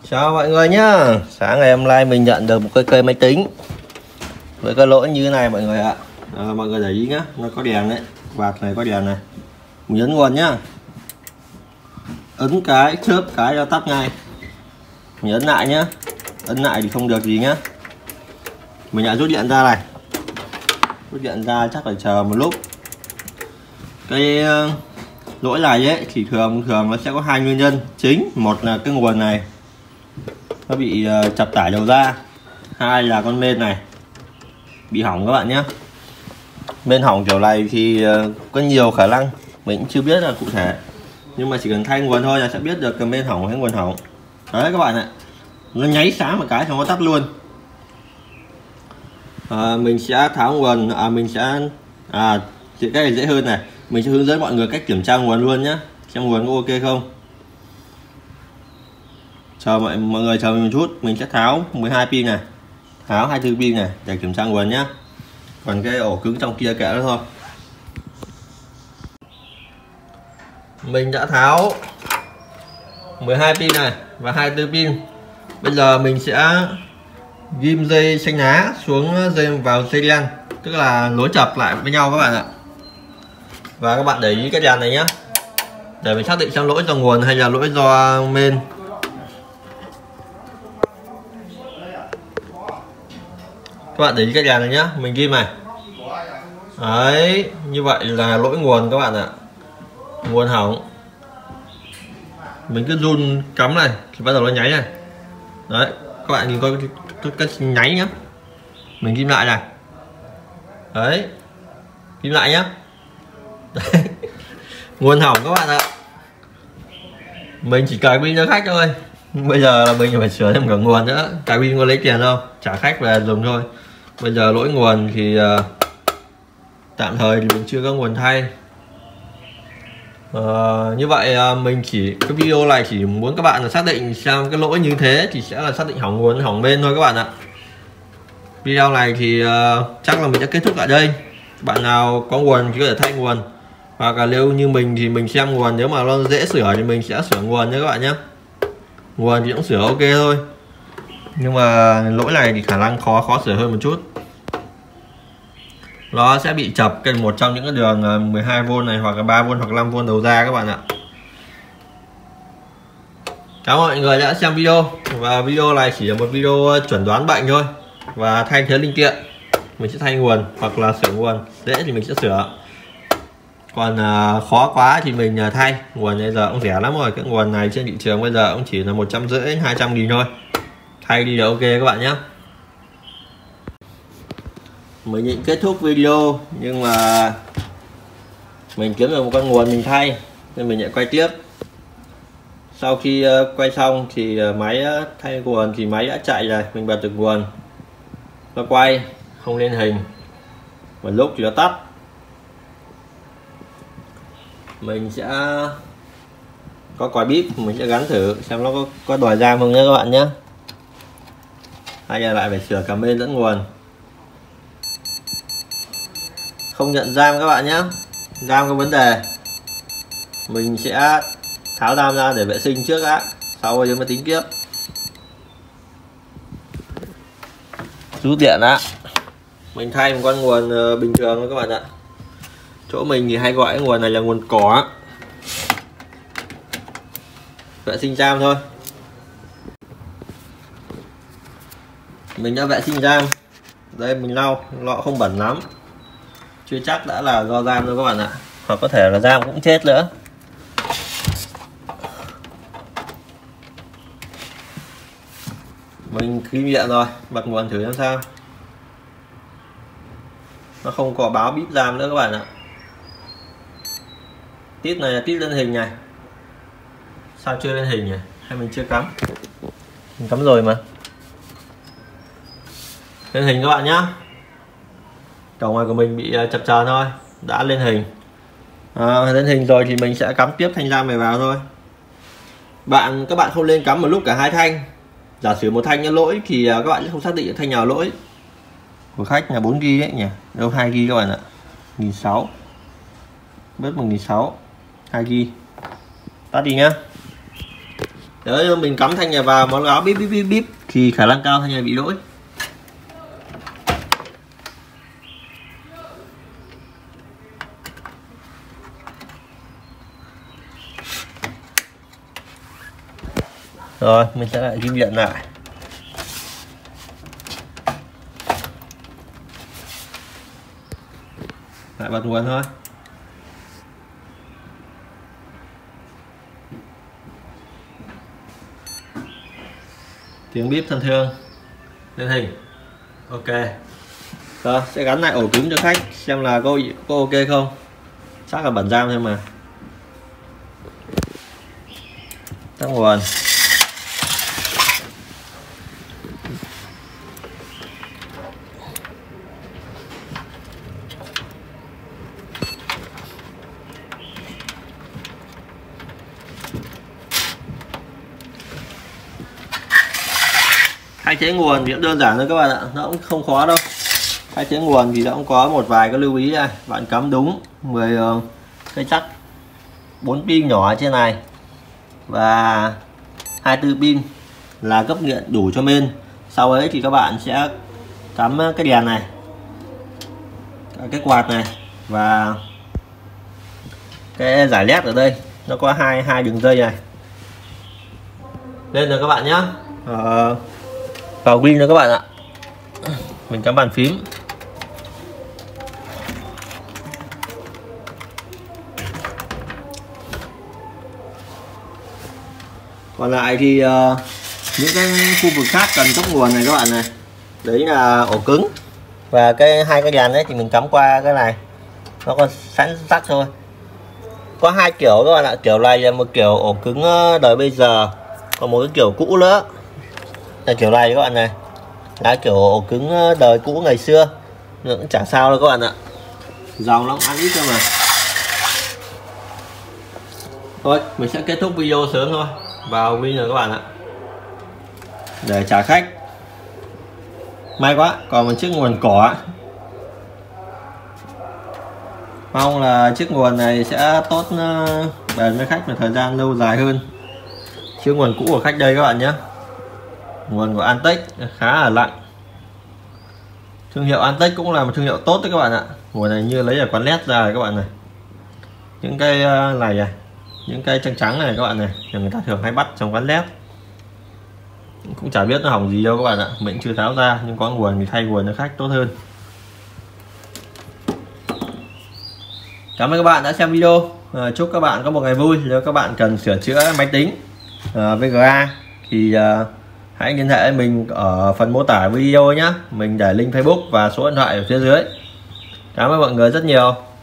Chào mọi người nhá. Sáng ngày hôm nay mình nhận được một cái cây máy tính với cái lỗi như thế này mọi người ạ. Mọi người để ý nhá, nó có đèn đấy, quạt này có đèn này. Mình nhấn nguồn nhá, ấn cái chớp cái cho tắt ngay. Mình ấn lại nhá, ấn lại thì không được gì nhá. Mình đã rút điện ra này, rút điện ra chắc phải chờ một lúc. Cái lỗi này ấy thì thường nó sẽ có hai nguyên nhân chính. Một là cái nguồn này nó bị chập tải đầu ra, hai là con main này bị hỏng các bạn nhé. Main hỏng kiểu này thì có nhiều khả năng, mình cũng chưa biết là cụ thể, nhưng mà chỉ cần thay nguồn thôi là sẽ biết được cái main hỏng hay nguồn hỏng. Đấy các bạn ạ, nó nháy sáng một cái xong nó tắt luôn. Mình sẽ tháo nguồn, cái này dễ hơn này, mình sẽ hướng dẫn mọi người cách kiểm tra nguồn luôn nhé, xem nguồn có ok không. Chờ mọi người chờ mình một chút, mình sẽ tháo 12 pin này, tháo 24 pin này để kiểm tra nguồn nhé. Còn cái ổ cứng trong kia kệ nó thôi. Mình đã tháo 12 pin này và 24 pin. Bây giờ mình sẽ ghim dây xanh lá xuống dây vào dây đen, tức là nối chập lại với nhau các bạn ạ. Và các bạn để ý cái đèn này nhé, để mình xác định xem lỗi do nguồn hay là lỗi do main. Các bạn để ý cái đèn này nhá, mình ghim này. Đấy, như vậy là lỗi nguồn các bạn ạ. Nguồn hỏng. Mình cứ run cắm này thì bắt đầu nó nháy này. Đấy, các bạn nhìn coi cái nháy nhá. Mình ghim lại này. Đấy. Ghim lại nhá. Đấy. Nguồn hỏng các bạn ạ. Mình chỉ cài pin cho khách thôi. Bây giờ là mình phải sửa thêm cả nguồn nữa. Cài pin có lấy tiền đâu, trả khách về dùng thôi. Bây giờ lỗi nguồn thì tạm thời thì mình chưa có nguồn thay. Như vậy mình cái video này chỉ muốn các bạn là xác định xem cái lỗi như thế thì sẽ là xác định hỏng nguồn hỏng bên thôi các bạn ạ. Video này thì chắc là mình sẽ kết thúc tại đây. Bạn nào có nguồn thì có thể thay nguồn, hoặc là nếu như mình thì mình xem nguồn, nếu mà nó dễ sửa thì mình sẽ sửa nguồn nhé các bạn nhé. Nguồn thì cũng sửa ok thôi, nhưng mà lỗi này thì khả năng khó sửa hơn một chút. Nó sẽ bị chập một trong những cái đường 12V này, hoặc là 3V hoặc 5V đầu ra các bạn ạ. Cảm ơn mọi người đã xem video, và video này chỉ là một video chuẩn đoán bệnh thôi và thay thế linh kiện. Mình sẽ thay nguồn hoặc là sửa nguồn, dễ thì mình sẽ sửa, còn khó quá thì mình thay. Nguồn bây giờ cũng rẻ lắm rồi, cái nguồn này trên thị trường bây giờ cũng chỉ là 150 đến 200.000 thôi, thay đi là ok các bạn nhé. Mình định kết thúc video nhưng mà mình kiếm được một con nguồn mình thay nên mình lại quay tiếp. Sau khi quay xong thì máy thay nguồn thì máy đã chạy rồi, mình bật được nguồn, nó quay không lên hình, một lúc thì nó tắt. Mình sẽ có còi bíp, mình sẽ gắn thử xem nó có đòi RAM không nhé các bạn nhé. Hay là lại phải sửa cả main lẫn nguồn. Không nhận RAM các bạn nhé, RAM có vấn đề. Mình sẽ tháo RAM ra để vệ sinh trước đã, sau rồi mới tính tiếp. Rút điện đã. Mình thay một con nguồn bình thường thôi các bạn ạ. Chỗ mình thì hay gọi cái nguồn này là nguồn cỏ. Vệ sinh RAM thôi. Mình đã vệ sinh RAM. Đây mình lau, lọ không bẩn lắm, chưa chắc đã là do RAM đâu các bạn ạ, hoặc có thể là RAM cũng chết nữa. Mình kinh nghiệm rồi, bật nguồn thử xem sao. Nó không có báo bíp RAM nữa các bạn ạ. Tít này là tít lên hình này. Sao chưa lên hình nhỉ? Hay mình chưa cắm? Mình cắm rồi mà. Lên hình các bạn nhá. Cầu ngoài của mình bị chập chờn thôi, đã lên hình. Lên hình rồi thì mình sẽ cắm tiếp thanh RAM này vào thôi. Các bạn không nên cắm một lúc cả hai thanh. Giả sử một thanh nó lỗi thì các bạn sẽ không xác định được thanh nào lỗi. Của khách là 4GB đấy nhỉ, đâu 2GB các bạn ạ. 1.600, bớt 1.600, 2GB. Tắt đi nhá. Nếu mình cắm thanh này vào nó báo bíp bíp bíp bíp thì khả năng cao thanh này bị lỗi. Rồi mình sẽ lại kim điện lại. Lại bật nguồn thôi. Tiếng bíp thân thương lên hình. Ok. Rồi sẽ gắn lại ổ cứng cho khách xem là có ok không. Chắc là bẩn giam thôi mà. Tắt nguồn. Thay thế nguồn thì cũng đơn giản thôi các bạn ạ, nó cũng không khó đâu. Thay thế nguồn thì nó cũng có một vài cái lưu ý này. Bạn cắm đúng 10 cây chắc, 4 pin nhỏ trên này và 24 pin là cấp điện đủ cho main. Sau ấy thì các bạn sẽ cắm cái đèn này, cái quạt này và cái giải led ở đây, nó có hai đường dây này lên rồi các bạn nhé. Vào pin nữa các bạn ạ. Mình cắm bàn phím. Còn lại thì những cái khu vực khác cần cấp nguồn này các bạn này, đấy là ổ cứng và hai cái đèn đấy thì mình cắm qua cái này, nó còn sẵn tắt thôi. Có hai kiểu các bạn ạ, kiểu này là một kiểu ổ cứng đời bây giờ, còn một cái kiểu cũ nữa là kiểu này các bạn này, là kiểu ổ cứng đời cũ ngày xưa, cũng chẳng sao đâu các bạn ạ, dòng nó cũng ăn ít thôi mà. Thôi mình sẽ kết thúc video sớm thôi, vào pin rồi các bạn ạ, để trả khách. May quá còn một chiếc nguồn cỏ, mong là chiếc nguồn này sẽ tốt bền với khách một thời gian lâu dài hơn. Chiếc nguồn cũ của khách đây các bạn nhé, nguồn của Antec khá là lạnh. Thương hiệu Antec cũng là một thương hiệu tốt đấy các bạn ạ. Nguồn này như lấy ở quán led ra các bạn này, những cây này những cây trắng trắng này các bạn này, người ta thường hay bắt trong quán led, cũng chả biết nó hỏng gì đâu các bạn ạ, mình chưa tháo ra, nhưng có nguồn thì thay nguồn cho khách tốt hơn. Cảm ơn các bạn đã xem video. Chúc các bạn có một ngày vui. Nếu các bạn cần sửa chữa máy tính VGA thì hãy liên hệ với mình ở phần mô tả video nhé. Mình để link Facebook và số điện thoại ở phía dưới. Cảm ơn mọi người rất nhiều.